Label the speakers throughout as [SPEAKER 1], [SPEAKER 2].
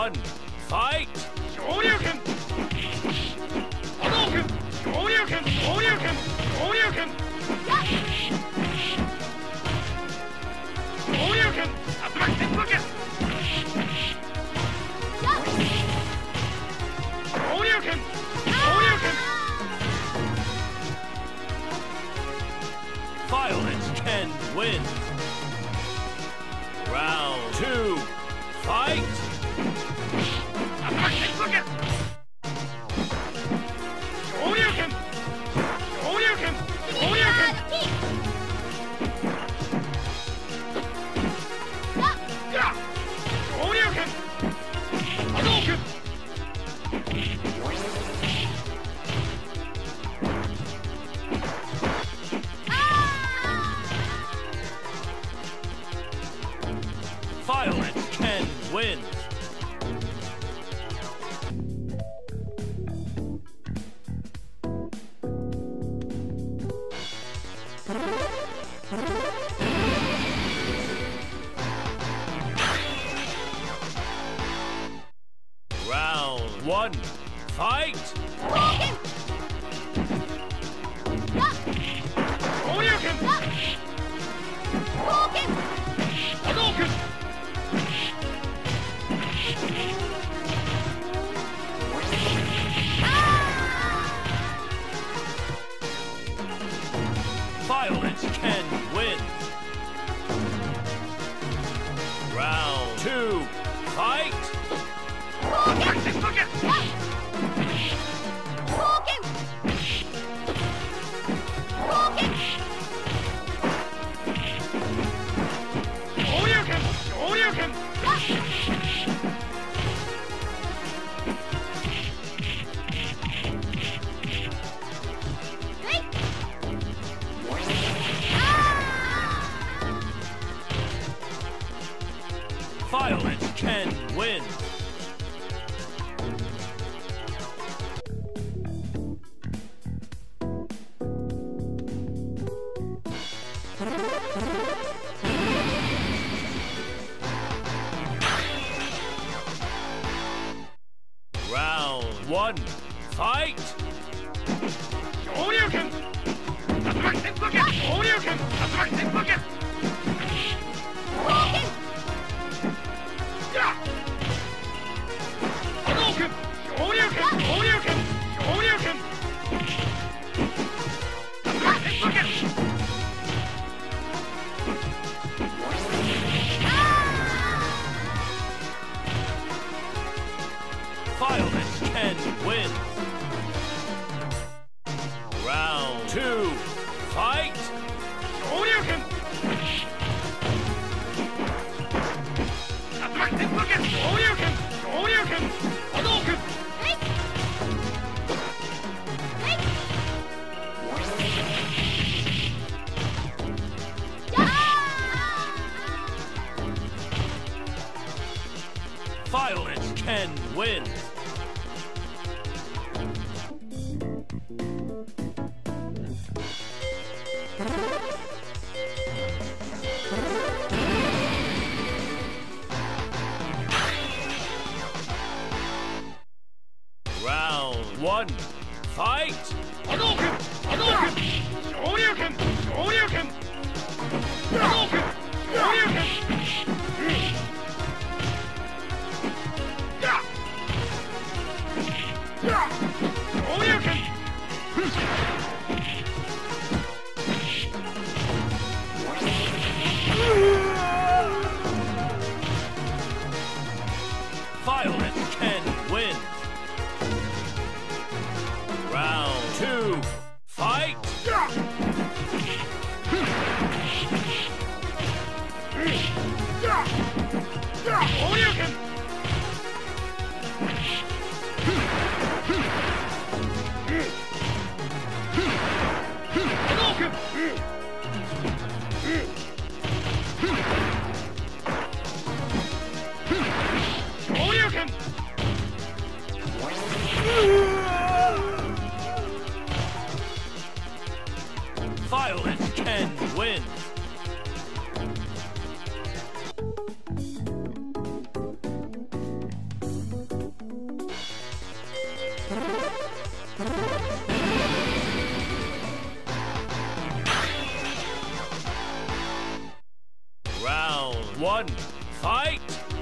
[SPEAKER 1] one, fight!
[SPEAKER 2] Shoryuken! Hadouken! Shoryuken! Shoryuken! Shoryuken! Shoryuken! Attack Tenpoken! Shoryuken! Shoryuken!
[SPEAKER 1] Violet Ken wins. Round 2, fight!
[SPEAKER 2] Attack Tenpoken! Shoryuken! Shoryuken! Shoryuken! Yeah! Shoryuken! Hadouken!
[SPEAKER 1] Violet Ken wins. Round 1, fight!
[SPEAKER 2] Shoryuken! Hadouken!
[SPEAKER 1] Violet Ken wins. Round 2, fight!
[SPEAKER 2] Attack Tenpoken! Shoryuken! Shoryuken!
[SPEAKER 1] Violet Ken wins. Round 1, fight!
[SPEAKER 2] Shoryuken! Attack Tenpoken! Shoryuken! Attack Tenpoken! Yeah! Hadouken! Shoryuken! Shoryuken! Shoryuken! Attack Tenpoken!
[SPEAKER 1] Violet Ken wins. Round 2, fight!
[SPEAKER 2] Shoryuken! Attack Tenpoken! Shoryuken! Shoryuken! Hadouken!
[SPEAKER 1] Violet Ken wins. Round 1, fight!
[SPEAKER 2] Hadouken! Hadouken! Shoryuken! Shoryuken! Hadouken! Shoryuken! Yeah! Yeah! Shoryuken!
[SPEAKER 1] Violet Ken wins. Round 2, fight!
[SPEAKER 2] Yeah! Yeah! Yeah! Shoryuken! Hadouken! Shoryuken!
[SPEAKER 1] Round 1, fight!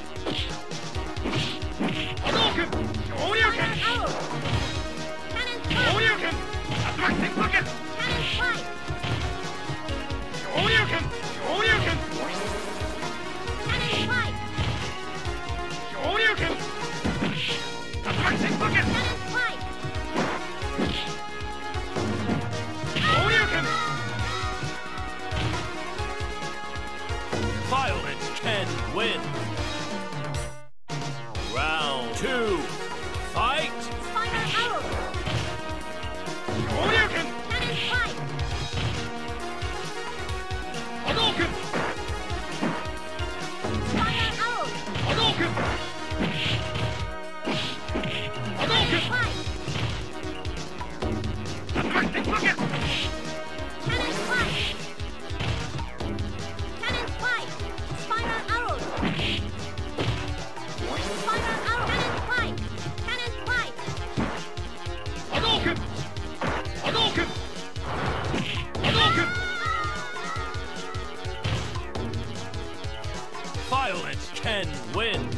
[SPEAKER 2] Hadouken! Shoryuken! Shoryuken! Attracting bucket! Shoryuken! Shoryuken! Shoryuken! Attracting bucket! Shoryuken!
[SPEAKER 1] Violence can win. Round 2, fight!
[SPEAKER 2] Shoryuken! Hadouken! Hadouken! Hadouken! Attracting bucket! Hadouken! Hadouken! Hadouken!
[SPEAKER 1] Violence can win.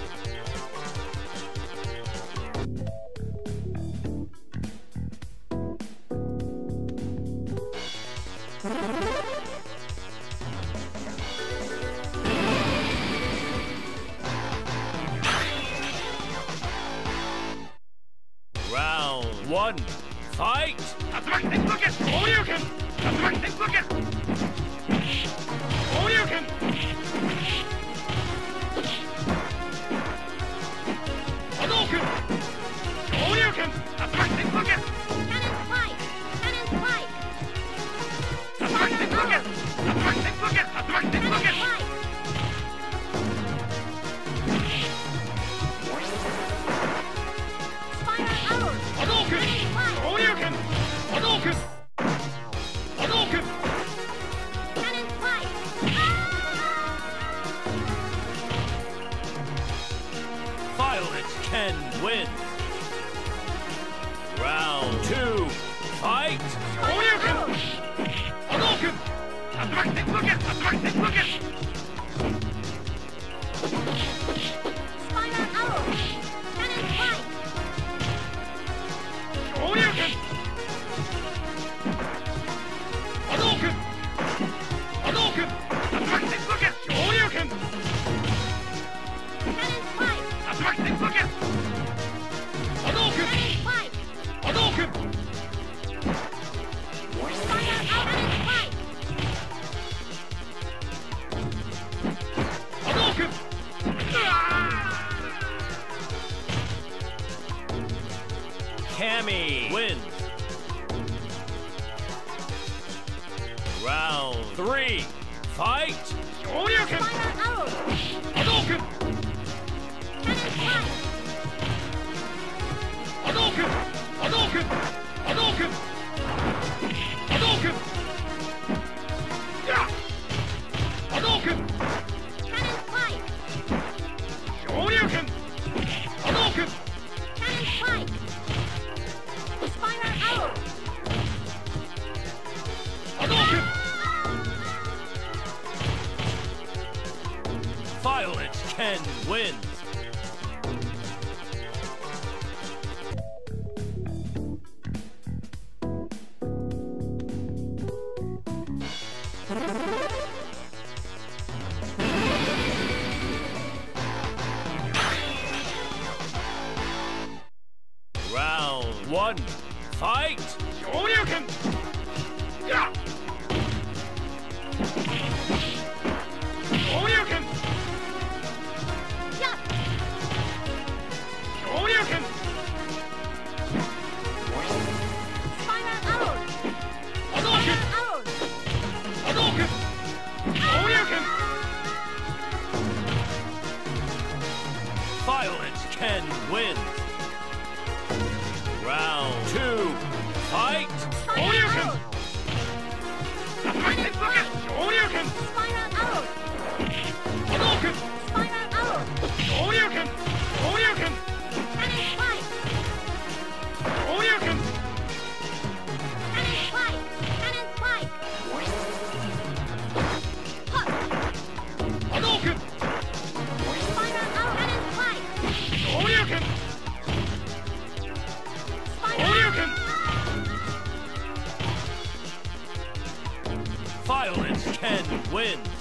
[SPEAKER 1] Round 1, fight!
[SPEAKER 2] Attracting bucket! Shoryuken! Attracting bucket! Shoryuken! Hadouken! Shoryuken! Attracting bucket! Attracting bucket! Attracting bucket! Attracting bucket! Hadouken! Shoryuken! Hadouken! Hadouken!
[SPEAKER 1] Violence can win. Round 2, fight!
[SPEAKER 2] Shoryuken! Hadouken! Attracting bucket! Attracting bucket! Shoryuken! Hadouken! Hadouken! Attracting bucket! Shoryuken! Attracting bucket! Hadouken! Hadouken! Hadouken!
[SPEAKER 1] Cammy wins. Round 3, fight!
[SPEAKER 2] Shoryuken! Hadouken! Hadouken! Hadouken! Hadouken! Hadouken! Yeah! Hadouken! Shoryuken! Hadouken! Hadouken!
[SPEAKER 1] Violence can win. Round 1, fight!
[SPEAKER 2] Shoryuken! Yeah! Shoryuken! Shoryuken! Hadouken! Hadouken! Shoryuken!
[SPEAKER 1] Violence can win. Round 2, fight!
[SPEAKER 2] Shoryuken! Attracting bucket! Shoryuken! Hadouken! Shoryuken! Shoryuken!
[SPEAKER 1] Violence Ken wins.